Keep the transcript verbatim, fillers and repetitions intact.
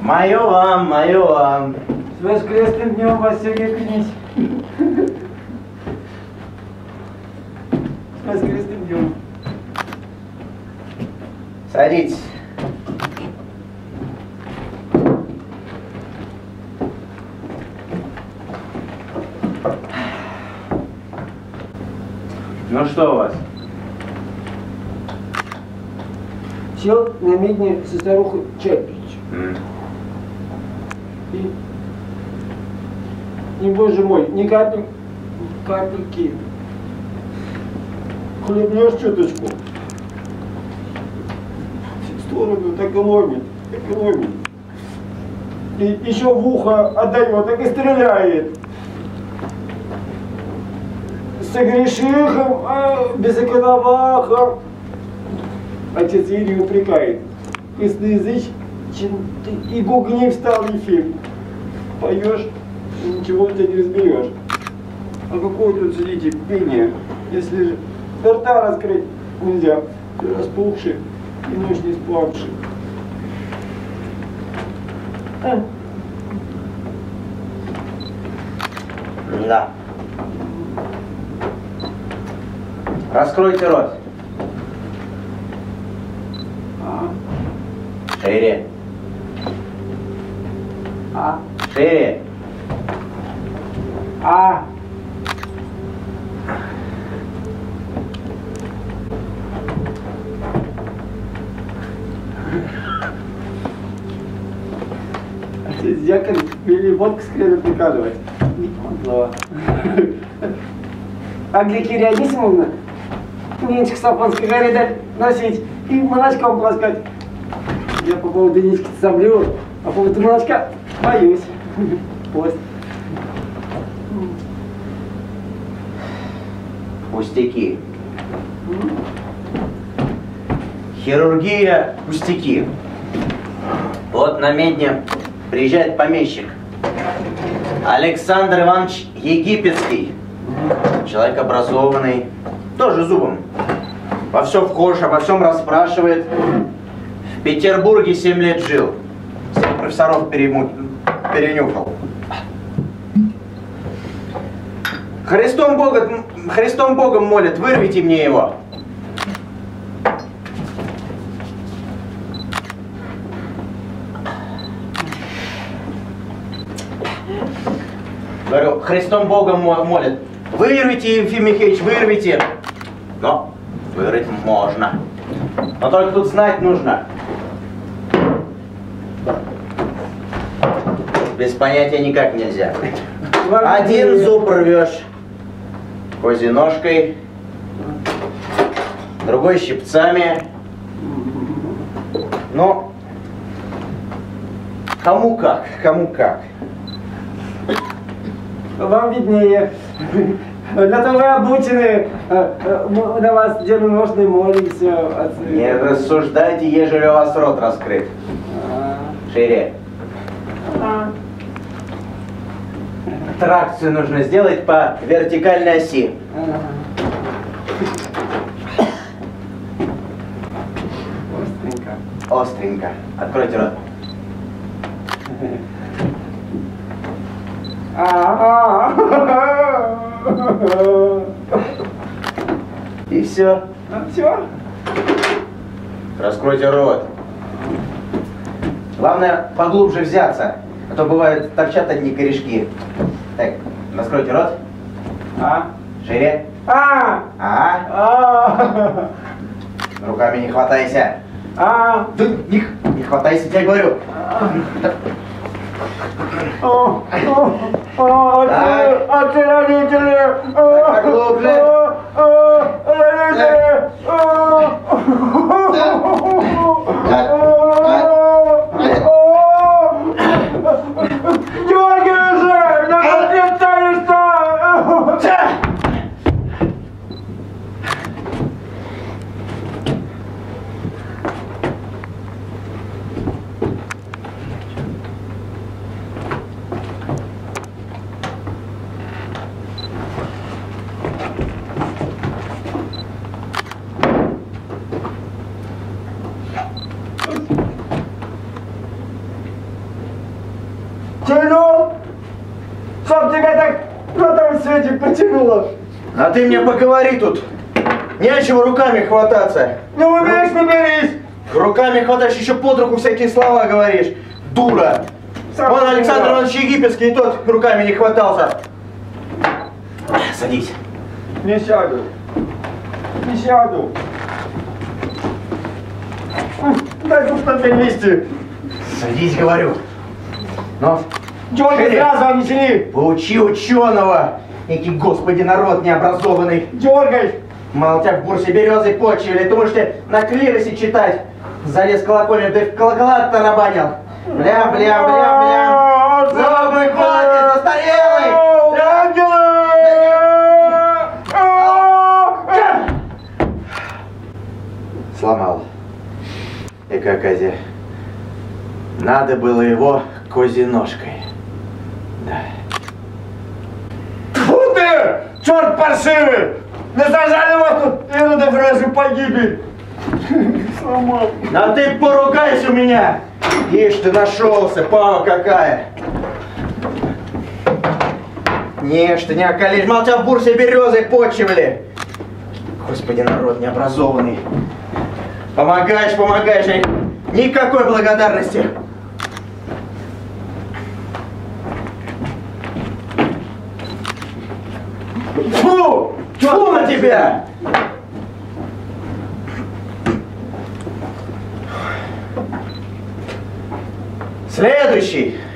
Мое вам, мое вам. С воскресным днем, Василий князь. С воскресным днем. Садитесь. Ну что у вас? Сел на медне со старухой чай пить. Mm. И, и, боже мой, ни капель, капельки. Хлебнешь чуточку. В сторону так и ломит, так и ломит. И еще в ухо отдает, так и стреляет. Согрешихом, а, безоконовахом. Отец Юрий упрекает. Косноязычен ты и гугни встал, Ефим. Поешь, ничего ты не разберешь. А какое тут, сидите, пение, если же рта раскрыть нельзя, ты распухший и ночь не спавший. А. Да. Раскройте рот. А. Шире. А. Шире. А. Отец дьякон вели водку с хреном прикладывать. Не помогло. А Гликерия Анисимовна венчик с Афонской горы дать носить и молочком полоскать. Я по поводу нички соблю, а по поводу молочка боюсь. Пост. Пустяки. Хирургия – пустяки. Вот на медне приезжает помещик. Александр Иванович Египетский. Человек образованный, тоже зубом. Во всем вхож, обо всем расспрашивает. В Петербурге семь лет жил. Всех профессоров перему... перенюхал. Христом Богом, Христом Богом молит, вырвите мне его. Говорю, Христом Богом молит. Вырвите, Ефим Михеевич, вырвите. Но вырвать можно. Но только тут знать нужно. Без понятия никак нельзя. Один зуб рвешь козьей ножкой, другой щипцами. Ну, кому как, кому как. Вам виднее. Для того вы обучены, на вас дерножный молимся. Не рассуждайте, ежели у вас рот раскрыт. Шире. Тракцию нужно сделать по вертикальной оси. Остренько. Остренько. Откройте рот. И все. Все? Раскройте рот. Главное, поглубже взяться. А то бывает, торчат одни корешки. Так, раскройте рот. А? Шире. А! А. А! Руками не хватайся. А! Да не, не хватайся, я говорю. О, о, о, Так. отцы, родители! Так, поглубже. Родители! Так. Дергай же! На конце что? Сильно? Чтоб тебя так на том свете потянуло. А ты мне поговори тут. Нечего руками хвататься. Не умеешь, не берись. Руками хватаешь, еще под руку всякие слова говоришь. Дура. Сам Вон Александр дура. Иванович Египетский, и тот руками не хватался. Садись. Не сяду. Не сяду. Дай тут на месте. Садись, говорю. Ну, Чего ты шире. сразу, а не сели? Поучи ученого. Эки, господи, народ необразованный. Дергай. Мало тебя в бурсе березы почивали. Думаешь, ты на клиросе читать? Залез в колокольню, ты в колокола тарабанил. Бля, бля, бля, бля. Зубы колотят, застарелый. Сломал. Эка козе. Надо было его козиножкой. Да. Фу ты! Черт паршивый! Не сажали вас тут ироды в рожу погибель! Сломал. А ты поругайся у меня! Ишь ты нашелся, пава какая! Не, что не околеешь, мол, тебя в бурсе березы почивали! Господи, народ необразованный! Помогаешь, помогаешь, а никакой благодарности! Фу! Фу на тебя! Следующий.